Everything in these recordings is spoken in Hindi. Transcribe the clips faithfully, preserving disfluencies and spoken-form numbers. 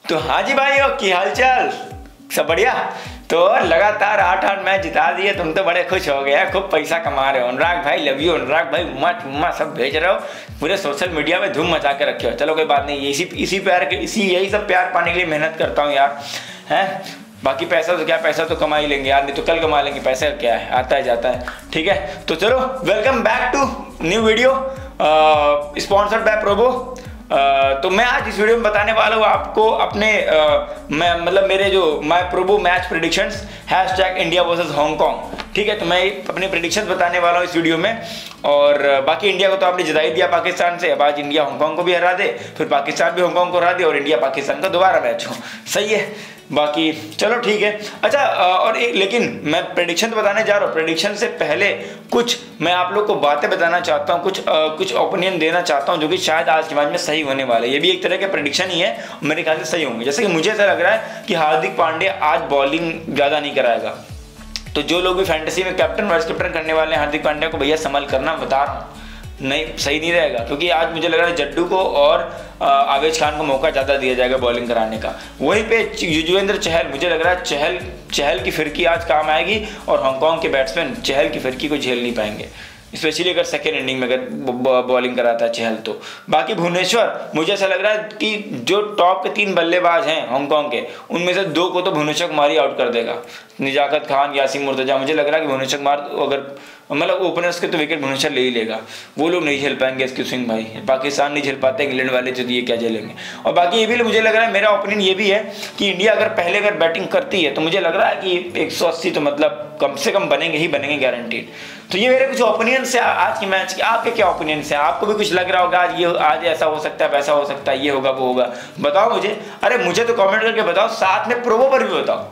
तो हाँ जी भाइयों, की हालचाल, सब बढ़िया। तो लगातार आठ आठ मैच जिता दिए, तुम तो बड़े खुश हो गए, खूब पैसा कमा रहे हो। अनुराग भाई लव यू, अनुराग भाई उम्मा उम्मा सब भेज रहे हो, पूरे सोशल मीडिया में धूम मचा के रखे हो। चलो कोई बात नहीं, इसी इसी प्यार के इसी यही सब प्यार पाने के लिए मेहनत करता हूँ यार, हैं। बाकी पैसा तो क्या, पैसा तो कमा ही लेंगे यार, नहीं तो कल कमा लेंगे। पैसा क्या है, आता है जाता है, ठीक है। तो चलो welcome back to new video sponsored by Probo. Uh, तो मैं आज इस वीडियो में बताने वाला हूँ आपको अपने uh, मैं मतलब मेरे जो my Probo match predictions hash tag India versus Hong Kong, ठीक है। तो मैं अपने प्रेडिक्शंस बताने वाला हूँ इस वीडियो में। और uh, बाकी इंडिया को तो आपने जिता ही दिया पाकिस्तान से, अब आज इंडिया हांगकांग को भी हरा दे, फिर पाकिस्तान भी हांगकांग को हरा दे और इंडिया पाकिस्तान का दोबारा मैच हो, सही है। बाकी चलो ठीक है। अच्छा और एक, लेकिन मैं प्रेडिक्शन बताने जा रहा हूँ। प्रेडिक्शन से पहले कुछ मैं आप लोग को बातें बताना चाहता हूँ, कुछ आ, कुछ ओपिनियन देना चाहता हूँ जो कि शायद आज के मैच में सही होने वाले। ये भी एक तरह के प्रेडिक्शन ही है, मेरे ख्याल से सही होंगे। जैसे कि मुझे ऐसा लग रहा है कि हार्दिक पांड्या आज बॉलिंग ज़्यादा नहीं कराएगा। तो जो लोग भी फैंटेसी में कैप्टन वाइस कैप्टन करने वाले हैं हार्दिक पांड्या को, भैया संभल करना, बता रहा हूँ, नहीं सही नहीं रहेगा। क्योंकि आज मुझे लग रहा है जड्डू को और आवेश खान को मौका ज़्यादा दिया जाएगा बॉलिंग कराने का। वहीं पे युजवेंद्र चहल, मुझे लग रहा है चहल चहल की फिरकी आज काम आएगी और हांगकांग के बैट्समैन चहल की फिरकी को झेल नहीं पाएंगे, स्पेशली अगर सेकेंड इनिंग में अगर बॉलिंग कराता है चहल तो। बाकी भुवनेश्वर, मुझे ऐसा लग रहा है कि जो टॉप के तीन बल्लेबाज हैं हांगकांग के, उनमें से दो को तो भुवनेश्वर कुमार ही आउट कर देगा। निजाकत खान, यासीन मुर्तजा, मुझे लग रहा है कि भुवनेश्वर कुमार अगर मतलब ओपनर्स के तो विकेट भुवनेश्वर ले ही लेगा। वो लोग नहीं झेल पाएंगे एस क्यू सिंह भाई, पाकिस्तान नहीं झेल पाते, इंग्लैंड वाले तो ये क्या झेलेंगे। और बाकी ये भी मुझे लग रहा है, मेरा ओपिनियन ये भी है कि इंडिया अगर पहले अगर बैटिंग करती है तो मुझे लग रहा है कि एक सौ अस्सी तो मतलब कम से कम बनेंगे ही बनेंगे, गारंटीड। तो ये मेरे कुछ ओपिनियन से आज के मैच के। आपके क्या ओपिनियन है? आपको भी कुछ लग रहा होगा आज ये आज ऐसा हो सकता है, वैसा हो सकता है, ये होगा वो होगा, बताओ मुझे। अरे मुझे तो कमेंट करके बताओ, साथ में प्रोबो पर भी बताओ।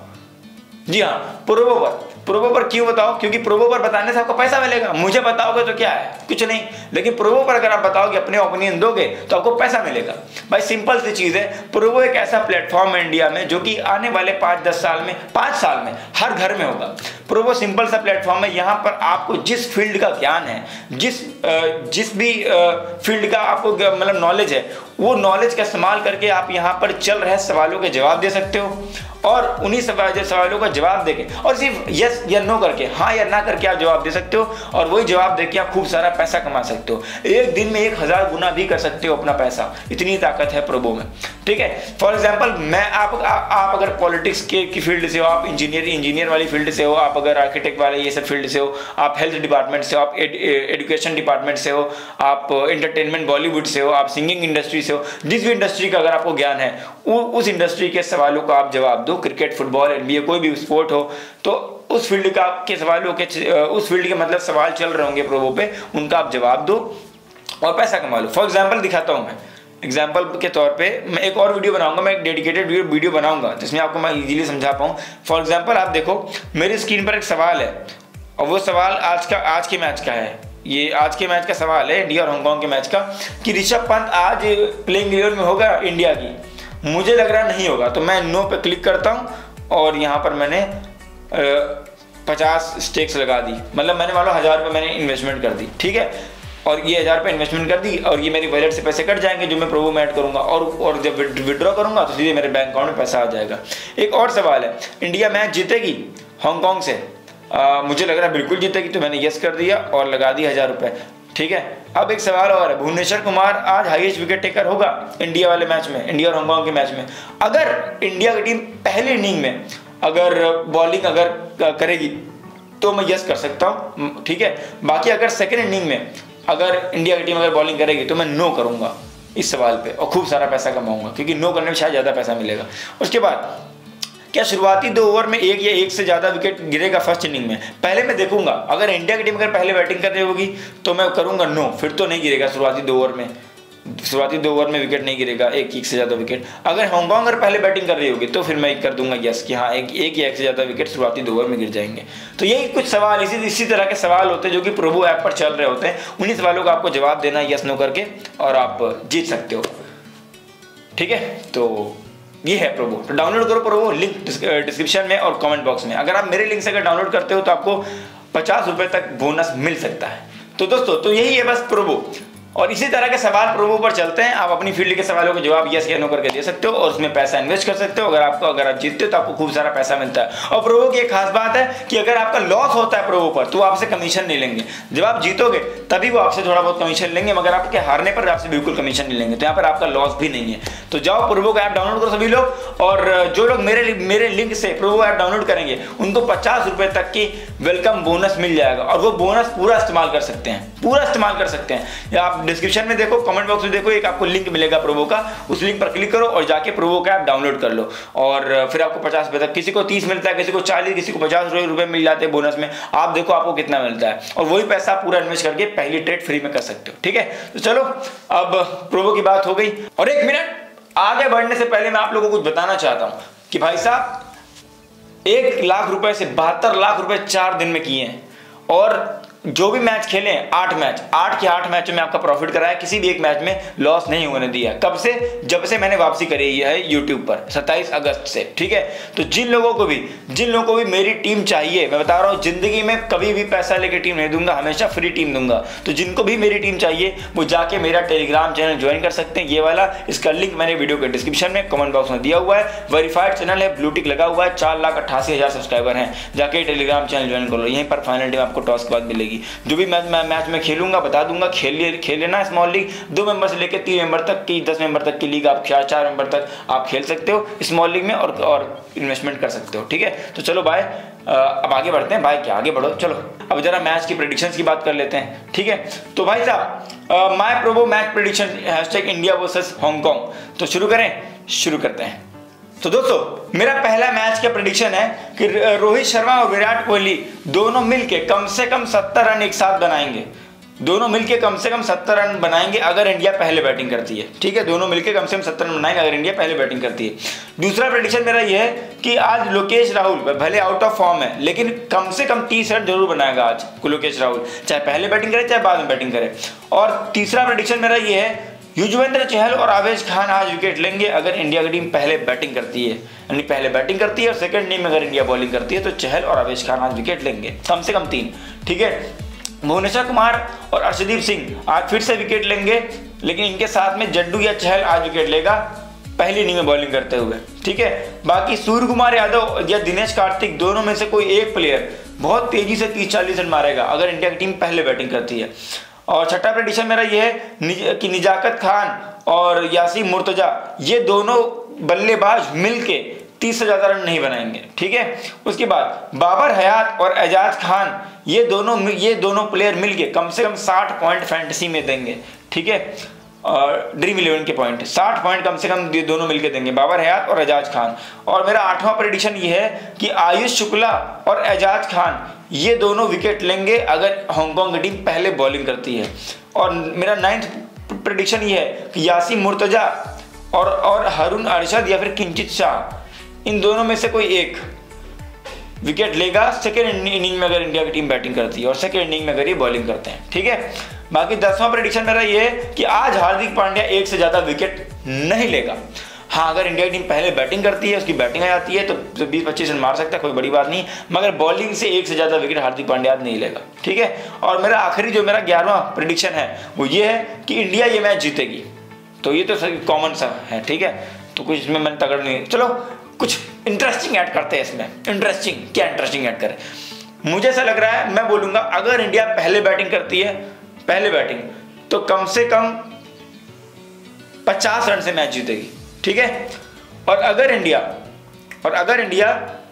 जी हाँ, प्रोबो पर प्रोबो पर क्यों बताओ? क्योंकि प्रोबो पर बताने से आपको पैसा मिलेगा। मुझे बताओगे तो क्या है, कुछ नहीं। लेकिन प्रोबो पर अगर आप बताओगे, अपने ओपिनियन दोगे तो आपको पैसा मिलेगा। भाई सिंपल सी चीज़ है। प्रोबो एक ऐसा प्लेटफॉर्म है इंडिया में जो कि आने वाले पाँच दस साल में पाँच साल में हर घर में होगा। प्रोबो सिंपल सा प्लेटफॉर्म है, यहाँ पर आपको जिस फील्ड का ज्ञान है, जिस जिस भी फील्ड का आपको मतलब नॉलेज है, वो नॉलेज का इस्तेमाल करके आप यहाँ पर चल रहे सवालों के जवाब दे सकते हो। और उन्हीं सवालों का जवाब देके और सिर्फ यस या नो करके, हाँ या ना करके आप जवाब दे सकते हो। और वही जवाब देके आप खूब सारा पैसा कमा सकते हो। एक दिन में एक हजार गुना भी कर सकते हो अपना पैसा, इतनी ताकत है प्रोबो में, ठीक है। फॉर एग्जाम्पल मैं आप आ, आप अगर पॉलिटिक्स के की फील्ड से हो, आप इंजीनियर इंजीनियर वाली फील्ड से हो, आप अगर आर्किटेक्ट वाले ये सब फील्ड से हो, आप हेल्थ डिपार्टमेंट से हो, आप एजुकेशन डिपार्टमेंट से हो, आप एंटरटेनमेंट बॉलीवुड से हो, आप सिंगिंग इंडस्ट्री से हो, जिस भी इंडस्ट्री का अगर आपको ज्ञान है, उस इंडस्ट्री के सवालों का आप जवाब दो। क्रिकेट, फुटबॉल, एनबीए, कोई भी स्पोर्ट हो, तो उस फील्ड का के सवालों के उस फील्ड के मतलब सवाल चल रहे होंगे प्रोबो पे, उनका आप जवाब दो और पैसा कमा लो। फॉर एग्जांपल दिखाता हूं मैं, एग्जांपल के तौर पे मैं एक और वीडियो बनाऊंगा, मैं एक डेडिकेटेड वीडियो बनाऊंगा जिसमें आपको मैं इजीली समझा पाऊं। फॉर एग्जांपल आप देखो, मेरी स्क्रीन पर एक सवाल है और वो सवाल आज का आज के मैच का है। ये आज के मैच का सवाल है, इंडिया और हांगकांग के मैच का, कि ऋषभ पंत आज प्लेइंग इलेवन में होगा इंडिया की। मुझे लग रहा नहीं होगा, तो मैं नो पे क्लिक करता हूँ और यहाँ पर मैंने पचास स्टेक्स लगा दी, मतलब मैंने मान लो हज़ार रुपये मैंने इन्वेस्टमेंट कर दी, ठीक है। और ये हज़ार रुपये इन्वेस्टमेंट कर दी और ये मेरी वॉलेट से पैसे कट जाएंगे जो मैं प्रोबो में ऐड करूँगा, और और जब विड्रॉ करूँगा तो सीधे मेरे बैंक अकाउंट में पैसा आ जाएगा। एक और सवाल है, इंडिया मैच जीतेगी हांगकांग से? आ, मुझे लग रहा है बिल्कुल जीतेगी, तो मैंने यस कर दिया और लगा दिया हज़ार रुपये, ठीक है। अब एक सवाल और है, भुवनेश्वर कुमार आज हाईएस्ट विकेट टेकर होगा इंडिया वाले मैच में, इंडिया और हांगकांग के मैच में? अगर इंडिया की टीम पहली इनिंग में अगर बॉलिंग अगर करेगी तो मैं यस कर सकता हूँ, ठीक है। बाकी अगर सेकेंड इनिंग में अगर इंडिया की टीम अगर बॉलिंग करेगी तो मैं नो करूँगा इस सवाल पे और खूब सारा पैसा कमाऊँगा, क्योंकि नो करने में शायद ज़्यादा पैसा मिलेगा। उसके बाद क्या शुरुआती दो ओवर में एक या एक से ज़्यादा विकेट गिरेगा फर्स्ट इनिंग में? पहले मैं देखूंगा, अगर इंडिया की टीम अगर पहले बैटिंग कर रही होगी तो मैं करूंगा नो, फिर तो नहीं गिरेगा शुरुआती दो ओवर में, शुरुआती दो ओवर में विकेट नहीं गिरेगा, एक एक से ज़्यादा विकेट। अगर हांगकांग अगर पहले बैटिंग कर रही होगी तो फिर मैं कर दूंगा यस कि हाँ एक एक या एक से ज़्यादा विकेट शुरुआती दो ओवर में गिर जाएंगे। तो यही कुछ सवाल, इसी इसी तरह के सवाल होते हैं जो कि प्रोबो ऐप पर चल रहे होते हैं। उन्हीं सवालों का आपको जवाब देना यस नो करके और आप जीत सकते हो, ठीक है। तो ये है प्रोबो। तो डाउनलोड करो प्रोबो, लिंक डिस्क्रिप्शन में और कमेंट बॉक्स में। अगर आप मेरे लिंक से अगर डाउनलोड करते हो तो आपको पचास रुपए तक बोनस मिल सकता है। तो दोस्तों, तो यही है बस प्रोबो। और इसी तरह के सवाल प्रोवो पर चलते हैं। आप अपनी फील्ड के सवालों के जवाब यस या नो करके दे सकते हो और उसमें पैसा इन्वेस्ट कर सकते हो। अगर आपको अगर आप जीतते हो तो आपको खूब सारा पैसा मिलता है। और प्रोवो की एक खास बात है कि अगर आपका लॉस होता है प्रोवो पर तो आपसे कमीशन नहीं लेंगे। जब आप जीतोगे तभी वो आपसे थोड़ा बहुत कमीशन लेंगे, मगर आपके हारने पर आपसे बिल्कुल कमीशन नहीं लेंगे। तो यहाँ पर आपका लॉस भी नहीं है। तो जाओ प्रोवो का ऐप डाउनलोड करो सभी लोग, और जो लोग मेरे मेरे लिंक से प्रोवो ऐप डाउनलोड करेंगे उनको पचास रुपए तक की वेलकम बोनस मिल जाएगा। और वो बोनस पूरा इस्तेमाल कर सकते हैं, पूरा इस्तेमाल कर सकते हैं। या आप डिस्क्रिप्शन में देखो, कमेंट बॉक्स में देखो, एक आपको लिंक मिलेगा प्रोवो का, उस लिंक पर क्लिक करो और जाके प्रोवो का ऐप डाउनलोड कर लो। और फिर आपको पचास रुपए तक, किसी को तीस मिलता है, किसी को चालीस, किसी को पचास रुपए मिल जाते हैं बोनस में। आप देखो आपको कितना मिलता है और वही पैसा पूरा इन्वेस्ट करके पहली ट्रेड फ्री में कर सकते हो। ठीक है, तो चलो अब प्रोवो की बात हो गई। और एक मिनट आगे बढ़ने से पहले मैं आप लोगों को कुछ बताना चाहता हूं कि भाई साहब एक लाख रुपए से बहत्तर लाख रुपए चार दिन में किए हैं। और जो भी मैच खेले हैं, आठ मैच, आठ के आठ मैचों में आपका प्रॉफिट कराया, किसी भी एक मैच में लॉस नहीं होने दिया। कब से? जब से मैंने वापसी करी है यूट्यूब पर सत्ताईस अगस्त से। ठीक है, तो जिन लोगों को भी जिन लोगों को भी मेरी टीम चाहिए, मैं बता रहा हूँ जिंदगी में कभी भी पैसा लेके टीम नहीं दूंगा, हमेशा फ्री टीम दूंगा। तो जिनको भी मेरी टीम चाहिए वो जाके मेरा टेलीग्राम चैनल ज्वाइन कर सकते हैं, ये वाला। इसका लिंक मैंने वीडियो के डिस्क्रिप्शन में कमेंट बॉक्स में दिया हुआ है। वेरीफाइड चैनल है, ब्लू टिक लगा हुआ है, चार लाख अट्ठासी हजार सब्सक्राइबर हैं। जाके टेलीग्राम चैनल ज्वाइन कर लो, यहीं पर फाइनल टीम आपको टॉस के बाद मिलेगी। जो भी मैच मैं मैच में खेलूंगा बता दूंगा। खेल खेल लेना स्मॉल लीग, दो मेंबर से लेकर तीन मेंबर तक की, दस मेंबर तक की लीग आप चार चार मेंबर तक आप खेल सकते हो स्मॉल लीग में, और और इन्वेस्टमेंट कर सकते हो। ठीक है, तो चलो बाय, अब आगे बढ़ते हैं। बाय क्या, आगे बढ़ो। चलो अब जरा मैच की प्रेडिक्शंस की बात कर लेते हैं। ठीक है, तो भाई साहब my Probo match prediction hashtag India versus Hong Kong. तो शुरू करें, शुरू करते हैं। तो दोस्तों मेरा पहला मैच का प्रेडिक्शन है कि रोहित शर्मा और विराट कोहली दोनों मिलके कम से कम सत्तर रन एक साथ बनाएंगे। दोनों मिलके कम से कम सत्तर रन बनाएंगे अगर इंडिया पहले बैटिंग करती है। ठीक है, दोनों मिलके कम से कम सत्तर रन बनाएंगे अगर इंडिया पहले बैटिंग करती है। दूसरा प्रेडिक्शन मेरा यह है कि आज लोकेश राहुल भले आउट ऑफ फॉर्म है लेकिन कम से कम तीस रन जरूर बनाएगा आज लोकेश राहुल, चाहे पहले बैटिंग करे चाहे बाद में बैटिंग करे। और तीसरा प्रेडिक्शन मेरा यह है युजवेंद्र चहल और आवेश खान आज विकेट लेंगे अगर इंडिया की टीम पहले बैटिंग करती है। यानी पहले बैटिंग करती है और सेकंड इनिंग में अगर इंडिया बॉलिंग करती है तो चहल और आवेश खान आज विकेट लेंगे, कम से कम तीन। ठीक है, भुवनेश्वर कुमार और अर्शदीप सिंह आज फिर से विकेट लेंगे, लेकिन इनके साथ में जड्डू या चहल आज विकेट लेगा पहली इनिंग में बॉलिंग करते हुए। ठीक है, बाकी सूर्य कुमार यादव या दिनेश कार्तिक दोनों में से कोई एक प्लेयर बहुत तेजी से तीस चालीस रन मारेगा अगर इंडिया की टीम पहले बैटिंग करती है। और छठा प्रेडिक्शन मेरा ये है निज, कि निजाकत खान और यासीन मुर्तजा ये दोनों बल्लेबाज मिलके तीस से ज्यादा रन नहीं बनाएंगे। ठीक है, उसके बाद बाबर हयात और एजाज खान ये दोनों ये दोनों प्लेयर मिलके कम से कम साठ पॉइंट फैंटेसी में देंगे। ठीक है, और ड्रीम इलेवन के पॉइंट साठ पॉइंट कम से कम दोनों मिलके देंगे, बाबर हयात और एजाज खान। और मेरा आठवां प्रेडिक्शन ये है कि आयुष शुक्ला और एजाज खान ये दोनों विकेट लेंगे अगर हांगकांग की टीम पहले बॉलिंग करती है। और मेरा नाइन्थ प्रेडिक्शन ये है कि यासीन मुर्तजा और और हारून अरशद या फिर किंचित शाह इन दोनों में से कोई एक विकेट लेगा सेकेंड इनिंग में अगर इंडिया की टीम बैटिंग करती है और सेकेंड इनिंग में अगर ये बॉलिंग करते हैं। ठीक है, बाकी दसवां प्रेडिक्शन मेरा ये है कि आज हार्दिक पांड्या एक से ज्यादा विकेट नहीं लेगा। हाँ, अगर इंडिया की टीम पहले बैटिंग करती है, उसकी बैटिंग आ जाती है तो बीस पच्चीस रन मार सकता है, कोई बड़ी बात नहीं, मगर बॉलिंग से एक से ज्यादा विकेट हार्दिक पांड्या नहीं लेगा। ठीक है, और मेरा आखिरी जो मेरा ग्यारहवां प्रेडिक्शन है वो ये है कि इंडिया ये मैच जीतेगी। तो ये तो कॉमन सा है। ठीक है, तो कुछ इसमें मैंने तगड़ नहीं, चलो कुछ इंटरेस्टिंग ऐड करते हैं इसमें। इंटरेस्टिंग क्या इंटरेस्टिंग ऐड करें? मुझे ऐसा लग रहा है, मैं बोलूंगा अगर इंडिया पहले बैटिंग करती है, पहले बैटिंग तो कम से कम पचास रन से मैच जीतेगी। ठीक है, और अगर इंडिया और अगर इंडिया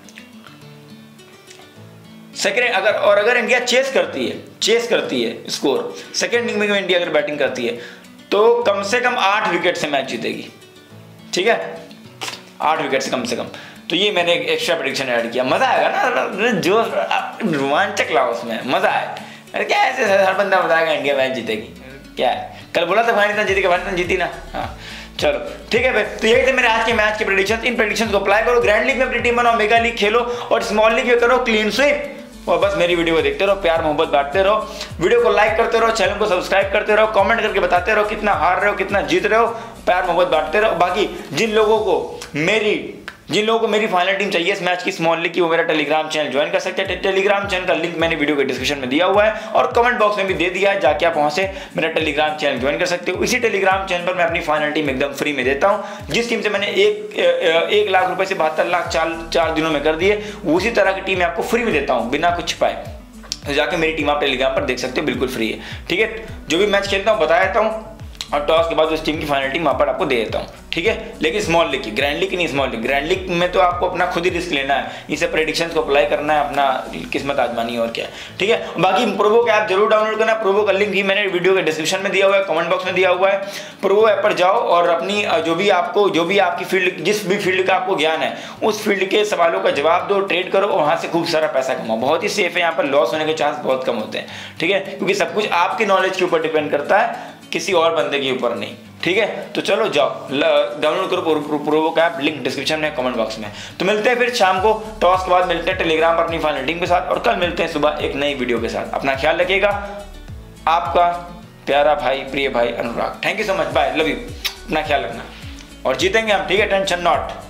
सेकेंड अगर और अगर इंडिया चेस करती है चेस करती है स्कोर सेकेंड इनिंग में इंडिया अगर बैटिंग करती है तो कम से कम आठ विकेट से मैच जीतेगी। ठीक है, आठ विकेट से कम से कम। तो ये मैंने एक एक्स्ट्रा प्रेडिक्शन ऐड किया। मजा आएगा ना, जो रोमांचक लाओ उसमें मजा आए। अरे क्या ऐसे हर बंदा बताएगा इंडिया मैच जीतेगी, क्या है? कल बोला था भारत जीतेगी, भारत जीती ना। हाँ चलो ठीक है भाई, तो यही थे मेरे आज के मैच के प्रेडिक्शंस। इन प्रेडिक्शंस को अप्लाई करो, ग्रैंड लीग में अपनी टीम बनाओ, मेगा लीग खेलो और स्मॉल लीग में करो क्लीन स्वीप। और बस मेरी वीडियो को देखते रहो, प्यार मोहब्बत बांटते रहो, वीडियो को लाइक करते रहो, चैनल को सब्सक्राइब करते रहो, कमेंट करके बताते रहो कितना हार रहे हो, कितना जीत रहे हो, प्यार मोहब्बत बांटते रहो। बाकी जिन लोगों को मेरी जिन लोगों को मेरी फाइनल टीम चाहिए इस मैच की स्मॉल लीग की, वो मेरा टेलीग्राम चैनल ज्वाइन कर सकते हैं। टेलीग्राम चैनल का लिंक मैंने वीडियो के डिस्क्रिप्शन में दिया हुआ है और कमेंट बॉक्स में भी दे दिया है, जाके आप वहां से मेरा टेलीग्राम चैनल ज्वाइन कर सकते हो। इसी टेलीग्राम चैनल पर मैं अपनी फाइनल टीम एकदम फ्री में देता हूँ। जिस टीम से मैंने एक एक लाख रुपए से बहत्तर लाख चार चार दिनों में कर दिए, उसी तरह की टीम आपको फ्री में देता हूँ बिना कुछ पाए। तो जाके मेरी टीम आप टेलीग्राम पर देख सकते हो, बिल्कुल फ्री है। ठीक है, जो भी मैच खेलता हूँ बता देता हूँ और टॉस के बाद उस टीम की फाइनल टीम वहां पर आपको दे देता हूँ। ठीक है, लेकिन स्मॉल लीग की, ग्रैंड लीग की नहीं, स्मॉल लीग। ग्रैंड लीग में तो आपको अपना खुद ही रिस्क लेना है, इसे प्रेडिक्शंस को अप्लाई करना है, अपना किस्मत आजमानी और क्या है। ठीक है, बाकी प्रोवो का ऐप जरूर डाउनलोड करना। प्रोवो का लिंक भी मैंने वीडियो के डिस्क्रिप्शन में दिया हुआ है, कमेंट बॉक्स में दिया हुआ है। प्रोवो ऐप पर जाओ और अपनी जो भी आपको जो भी आपकी फील्ड, जिस भी फील्ड का आपको ज्ञान है, उस फील्ड के सवालों का जवाब दो, ट्रेड करो और वहां से खूब सारा पैसा कमाओ। बहुत ही सेफ है, यहाँ पर लॉस होने के चांस बहुत कम होते हैं। ठीक है, क्योंकि सब कुछ आपके नॉलेज के ऊपर डिपेंड करता है, किसी और बंदे के ऊपर नहीं। ठीक है, तो चलो जाओ डाउनलोड करो प्रोवो का ऐप, लिंक डिस्क्रिप्शन में, कमेंट बॉक्स में। तो मिलते हैं फिर शाम को, टॉस के बाद मिलते हैं टेलीग्राम पर अपनी फाइनल टीम के साथ, और कल मिलते हैं सुबह एक नई वीडियो के साथ। अपना ख्याल रखिएगा, आपका प्यारा भाई, प्रिय भाई Anurag. Thank you so much, bye, love you. अपना ख्याल रखना और जीतेंगे हम। ठीक है, टेंशन नॉट।